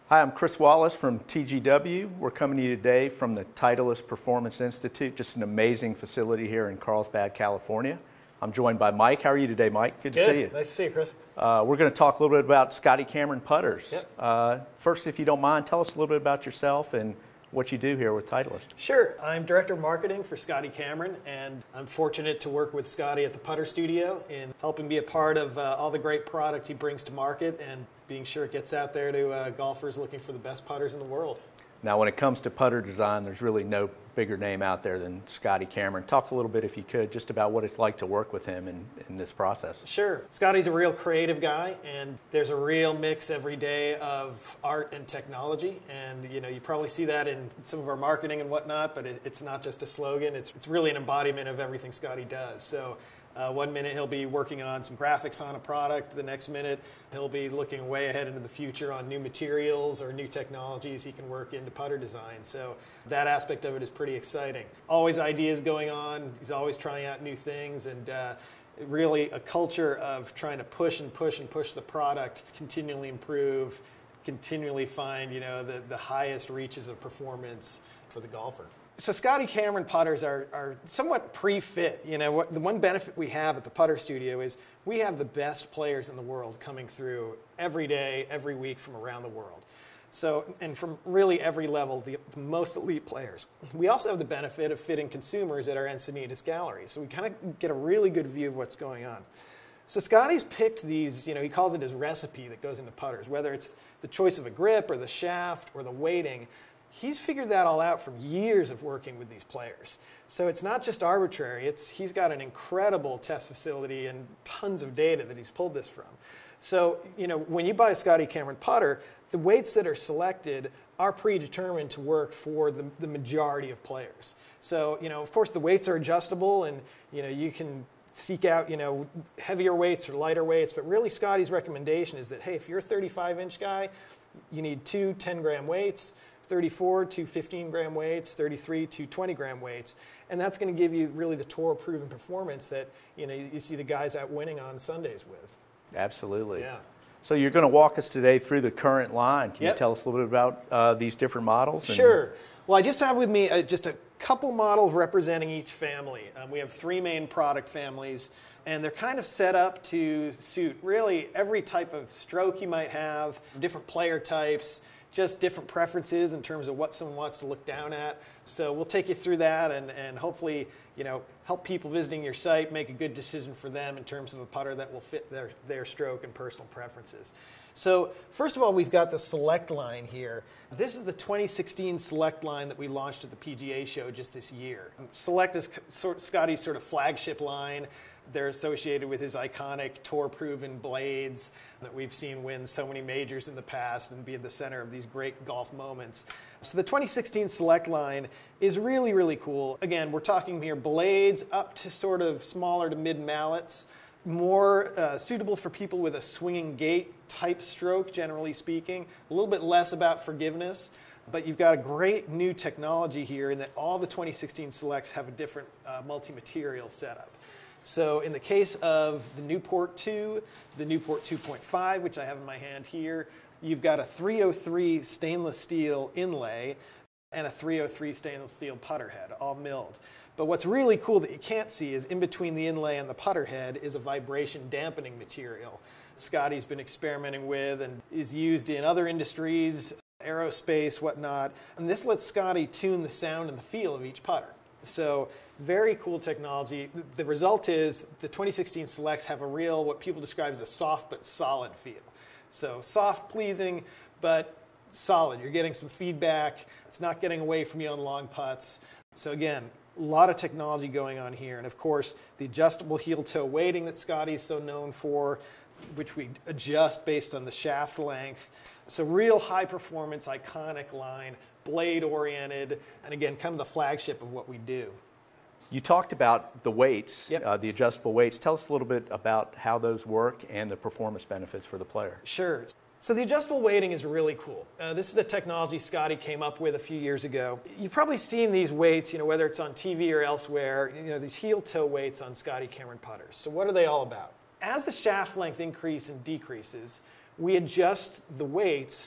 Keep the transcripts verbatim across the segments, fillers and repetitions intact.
Hi, I'm Chris Wallace from T G W. We're coming to you today from the Titleist Performance Institute, just an amazing facility here in Carlsbad, California. I'm joined by Mike. How are you today, Mike? Good, Good. to see you. Nice to see you, Chris. Uh, we're going to talk a little bit about Scotty Cameron putters. Yep. Uh, first, if you don't mind, tell us a little bit about yourself and what you do here with Titleist. Sure. I'm Director of Marketing for Scotty Cameron, and I'm fortunate to work with Scotty at the Putter Studio in helping be a part of uh, all the great product he brings to market and being sure it gets out there to uh, golfers looking for the best putters in the world. Now, when it comes to putter design, there's really no bigger name out there than Scotty Cameron. Talk a little bit, if you could, just about what it's like to work with him in, in this process. Sure. Scotty's a real creative guy, and there's a real mix every day of art and technology. And you know, you probably see that in some of our marketing and whatnot, but it, it's not just a slogan. It's, it's really an embodiment of everything Scotty does. So uh, one minute he'll be working on some graphics on a product. The next minute he'll be looking way ahead into the future on new materials or new technologies he can work into putter design. So that aspect of it is pretty exciting. Always ideas going on. He's always trying out new things, and uh, really a culture of trying to push and push and push the product, continually improve, continually find, you know, the, the highest reaches of performance for the golfer. So Scotty Cameron putters are, are somewhat pre-fit. You know, what, the one benefit we have at the Putter Studio is we have the best players in the world coming through every day, every week from around the world. So, and from really every level, the, the most elite players. We also have the benefit of fitting consumers at our Encinitas gallery, so we kind of get a really good view of what's going on. So Scotty's picked these, you know, he calls it his recipe that goes into putters, whether it's the choice of a grip or the shaft or the weighting. He's figured that all out from years of working with these players. So it's not just arbitrary, it's, he's got an incredible test facility and tons of data that he's pulled this from. So, you know, when you buy a Scotty Cameron putter, the weights that are selected are predetermined to work for the, the majority of players. So, you know, of course the weights are adjustable, and, you know, you can seek out, you know, heavier weights or lighter weights, but really Scotty's recommendation is that, hey, if you're a thirty-five inch guy, you need two ten gram weights, thirty-four, two fifteen gram weights, thirty-three, two twenty gram weights, and that's going to give you really the tour proven performance that, you know, you see the guys out winning on Sundays with. Absolutely. Yeah. So you're going to walk us today through the current line. Can Yep. you tell us a little bit about uh, these different models? And Sure. Well, I just have with me uh, just a couple models representing each family. Um, we have three main product families, and they're kind of set up to suit really every type of stroke you might have, different player types, just different preferences in terms of what someone wants to look down at. So we'll take you through that, and, and hopefully, you know, help people visiting your site make a good decision for them in terms of a putter that will fit their, their stroke and personal preferences. So first of all, we've got the Select line here. This is the twenty sixteen Select line that we launched at the P G A show just this year. Select is Scotty's sort of flagship line. They're associated with his iconic tour-proven blades that we've seen win so many majors in the past and be at the center of these great golf moments. So the twenty sixteen Select line is really, really cool. Again, we're talking here blades up to sort of smaller to mid mallets, more uh, suitable for people with a swinging gait type stroke, generally speaking, a little bit less about forgiveness. But you've got a great new technology here in that all the twenty sixteen Selects have a different uh, multi-material setup. So in the case of the Newport two, the Newport two point five, which I have in my hand here, you've got a three oh three stainless steel inlay and a three oh three stainless steel putter head, all milled. But what's really cool that you can't see is in between the inlay and the putter head is a vibration dampening material Scotty's been experimenting with and is used in other industries, aerospace, whatnot. And this lets Scotty tune the sound and the feel of each putter. So very cool technology. The result is the twenty sixteen Selects have a real, what people describe as a soft but solid feel. So soft, pleasing, but solid. You're getting some feedback. It's not getting away from you on long putts. So again, a lot of technology going on here. And of course, the adjustable heel-toe weighting that Scotty's so known for, which we adjust based on the shaft length. So real high performance, iconic line, blade oriented, and again, kind of the flagship of what we do. You talked about the weights, Yep. uh, the adjustable weights. Tell us a little bit about how those work and the performance benefits for the player. Sure. So the adjustable weighting is really cool. Uh, this is a technology Scotty came up with a few years ago. You've probably seen these weights, you know, whether it's on T V or elsewhere, you know, these heel-toe weights on Scotty Cameron putters. So what are they all about? As the shaft length increases and decreases, we adjust the weights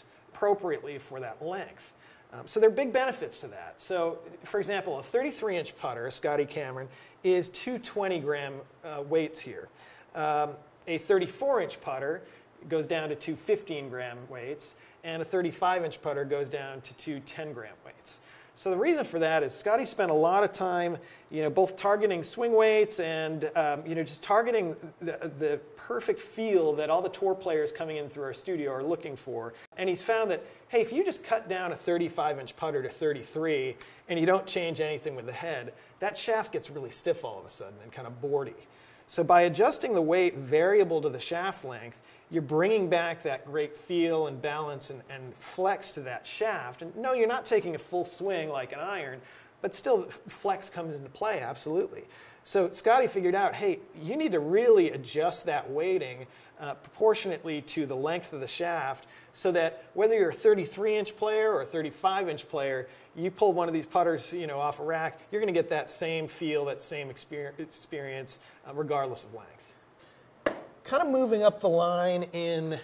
appropriately for that length. Um, so there are big benefits to that. So, for example, a thirty-three inch putter, a Scotty Cameron, is two twenty gram uh, weights here. Um, a thirty-four inch putter goes down to two fifteen gram weights, and a thirty-five inch putter goes down to two ten gram weights. So the reason for that is Scotty spent a lot of time, you know, both targeting swing weights and, um, you know, just targeting the, the perfect feel that all the tour players coming in through our studio are looking for. And he's found that, hey, if you just cut down a thirty-five inch putter to thirty-three and you don't change anything with the head, that shaft gets really stiff all of a sudden and kind of boardy. So by adjusting the weight variable to the shaft length, you're bringing back that great feel and balance and, and flex to that shaft. And no, you're not taking a full swing like an iron, but still flex comes into play, absolutely. So Scotty figured out, hey, you need to really adjust that weighting uh, proportionately to the length of the shaft so that whether you're a thirty-three inch player or a thirty-five inch player, you pull one of these putters, you know, off a rack, you're going to get that same feel, that same experience, uh, regardless of length. Kind of moving up the line in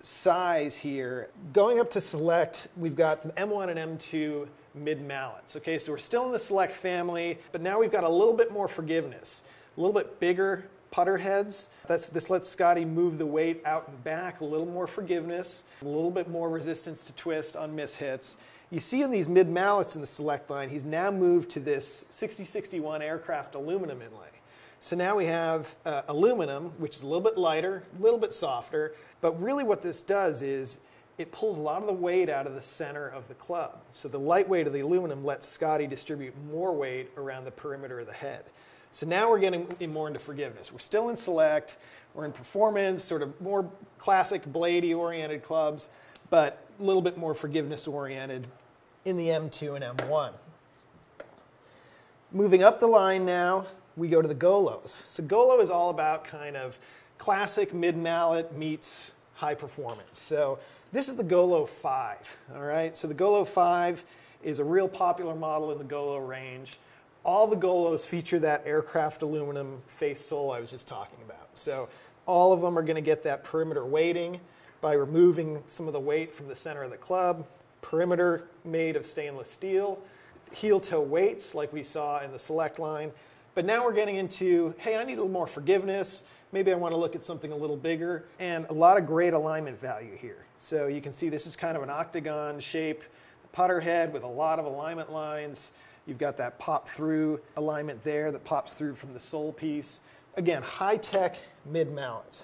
size here, going up to Select, we've got the M one and M two mid mallets. Okay, so we're still in the Select family, but now we've got a little bit more forgiveness, a little bit bigger putter heads. That's, this lets Scotty move the weight out and back, a little more forgiveness, a little bit more resistance to twist on mishits. You see in these mid mallets in the Select line, he's now moved to this sixty sixty-one aircraft aluminum inlay. So now we have uh, aluminum, which is a little bit lighter, a little bit softer, but really what this does is it pulls a lot of the weight out of the center of the club. So the light weight of the aluminum lets Scotty distribute more weight around the perimeter of the head. So now we're getting more into forgiveness. We're still in Select, we're in performance, sort of more classic bladey oriented clubs, but a little bit more forgiveness oriented in the M two and M one. Moving up the line now, we go to the Golos. So Golo is all about kind of classic mid-mallet meets high performance. So this is the Golo five, all right? So the Golo five is a real popular model in the Golo range. All the Golos feature that aircraft aluminum face sole I was just talking about. So all of them are going to get that perimeter weighting by removing some of the weight from the center of the club, perimeter made of stainless steel, heel-toe weights like we saw in the Select line. But now we're getting into, hey, I need a little more forgiveness. Maybe I want to look at something a little bigger, and a lot of great alignment value here. So you can see this is kind of an octagon shape putter head with a lot of alignment lines. You've got that pop-through alignment there that pops through from the sole piece. Again, high-tech mid-mallets.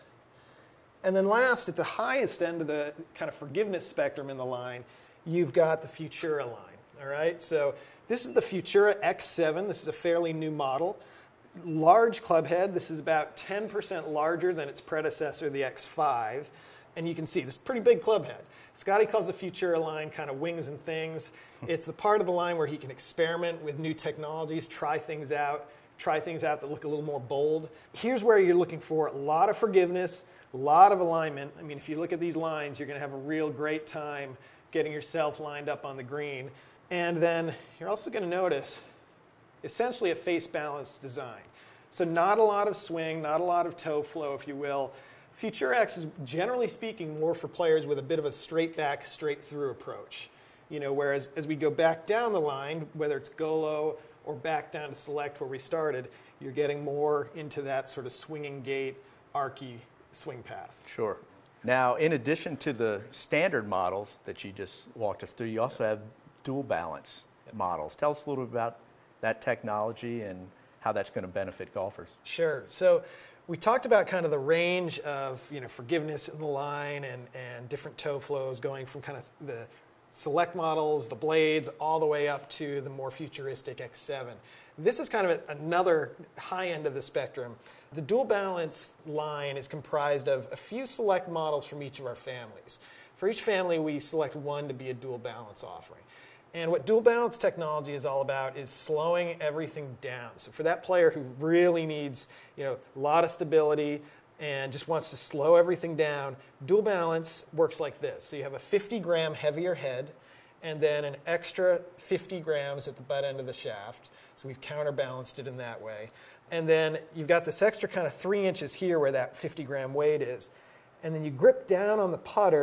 And then last, at the highest end of the kind of forgiveness spectrum in the line, you've got the Futura line, all right? So this is the Futura X seven. This is a fairly new model. Large club head. This is about ten percent larger than its predecessor, the X five. And you can see this is a pretty big club head. Scotty calls the Futura line kind of wings and things. It's the part of the line where he can experiment with new technologies, try things out, try things out that look a little more bold. Here's where you're looking for a lot of forgiveness, a lot of alignment. I mean, if you look at these lines, you're going to have a real great time getting yourself lined up on the green. And then you're also going to notice essentially a face balanced design. So not a lot of swing, not a lot of toe flow, if you will. Futura X is generally speaking more for players with a bit of a straight back, straight through approach. You know, whereas as we go back down the line, whether it's Golo or back down to Select where we started, you're getting more into that sort of swinging gait, archy swing path. Sure. Now, in addition to the standard models that you just walked us through, you also have dual balance models. Tell us a little bit about that technology and how that's going to benefit golfers. Sure. So we talked about kind of the range of, you know, forgiveness in the line and, and different toe flows going from kind of the Select models, the blades, all the way up to the more futuristic X seven. This is kind of a, another high end of the spectrum. The dual balance line is comprised of a few Select models from each of our families. For each family, we select one to be a dual balance offering. And what dual balance technology is all about is slowing everything down. So for that player who really needs, you know, a lot of stability and just wants to slow everything down, dual balance works like this. So you have a fifty gram heavier head and then an extra fifty grams at the butt end of the shaft. So we've counterbalanced it in that way. And then you've got this extra kind of three inches here where that fifty gram weight is. And then you grip down on the putter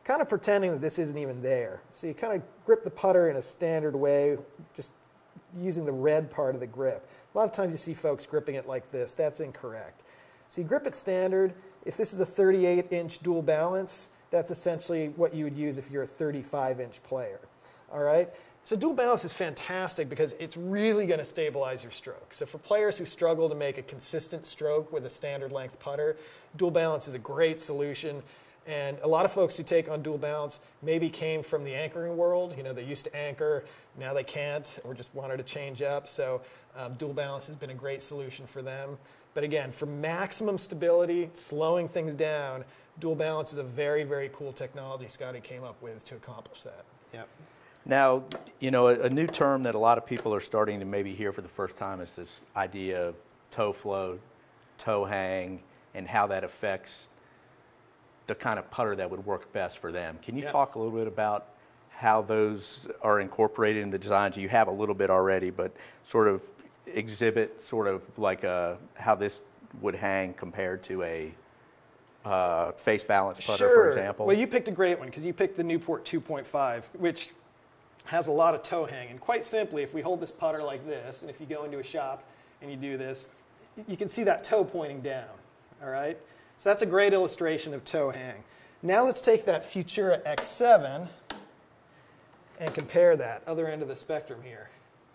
kind of pretending that this isn't even there. So you kind of grip the putter in a standard way, just using the red part of the grip. A lot of times you see folks gripping it like this. That's incorrect. So you grip it standard. If this is a thirty-eight inch dual balance, that's essentially what you would use if you're a thirty-five inch player. All right? So dual balance is fantastic because it's really going to stabilize your stroke. So for players who struggle to make a consistent stroke with a standard length putter, dual balance is a great solution. And a lot of folks who take on dual balance maybe came from the anchoring world. You know, they used to anchor, now they can't, or just wanted to change up. So um, dual balance has been a great solution for them. But again, for maximum stability, slowing things down, dual balance is a very, very cool technology Scotty came up with to accomplish that. Yep. Now, you know, a, a new term that a lot of people are starting to maybe hear for the first time is this idea of toe flow, toe hang, and how that affects the kind of putter that would work best for them. Can you yeah. talk a little bit about how those are incorporated in the designs? You have a little bit already, but sort of exhibit sort of like a, how this would hang compared to a uh, face balance putter, sure. for example. Well, you picked a great one because you picked the Newport two point five, which has a lot of toe hang. And quite simply, if we hold this putter like this, and if you go into a shop and you do this, you can see that toe pointing down, all right? So that's a great illustration of toe hang. Now let's take that Futura X seven and compare that, other end of the spectrum here.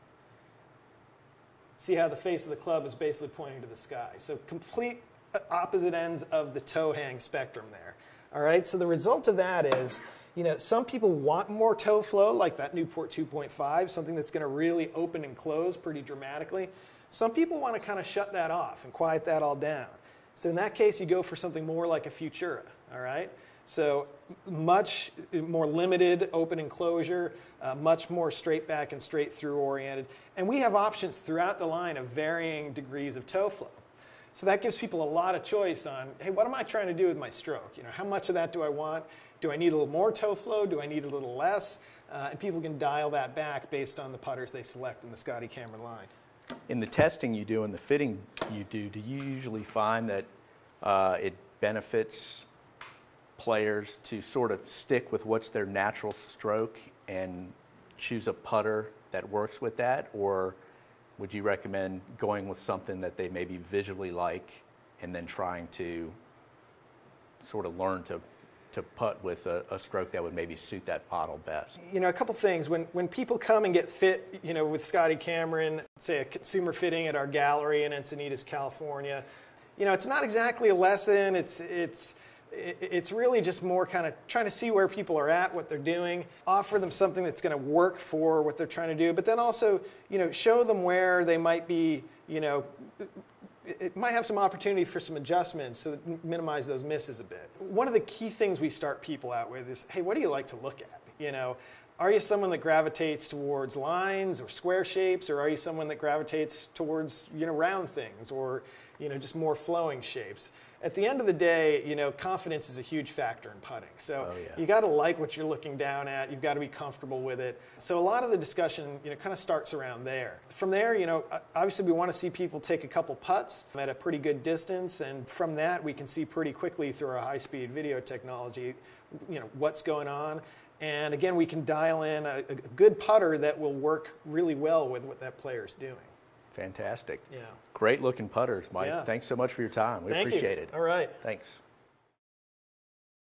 See how the face of the club is basically pointing to the sky. So complete opposite ends of the toe hang spectrum there. All right, so the result of that is, you know, some people want more toe flow, like that Newport two point five, something that's going to really open and close pretty dramatically. Some people want to kind of shut that off and quiet that all down. So in that case, you go for something more like a Futura, all right? So much more limited open enclosure, uh, much more straight back and straight through oriented. And we have options throughout the line of varying degrees of toe flow. So that gives people a lot of choice on, hey, what am I trying to do with my stroke? You know, how much of that do I want? Do I need a little more toe flow? Do I need a little less? Uh, and people can dial that back based on the putters they select in the Scotty Cameron line. In the testing you do and the fitting you do, do you usually find that uh, it benefits players to sort of stick with what's their natural stroke and choose a putter that works with that? Or would you recommend going with something that they maybe visually like and then trying to sort of learn to to putt with a, a stroke that would maybe suit that model best? You know, a couple things. When, when people come and get fit, you know, with Scotty Cameron, say a consumer fitting at our gallery in Encinitas, California, you know, it's not exactly a lesson. It's, it's, it's really just more kind of trying to see where people are at, what they're doing, offer them something that's going to work for what they're trying to do, but then also, you know, show them where they might be, you know, it might have some opportunity for some adjustments so that minimize those misses a bit. One of the key things we start people out with is, hey, what do you like to look at? You know, are you someone that gravitates towards lines or square shapes, or are you someone that gravitates towards, you know, round things or, you know, just more flowing shapes? At the end of the day, you know, confidence is a huge factor in putting. So oh, yeah. you got to like what you're looking down at. You've got to be comfortable with it. So a lot of the discussion, you know, kind of starts around there. From there, you know, obviously we want to see people take a couple putts at a pretty good distance, and from that we can see pretty quickly through our high-speed video technology, you know, what's going on. And again, we can dial in a, a good putter that will work really well with what that player's doing. Fantastic. Yeah. Great looking putters, Mike. Yeah. Thanks so much for your time. We Thank appreciate you. it. All right. Thanks.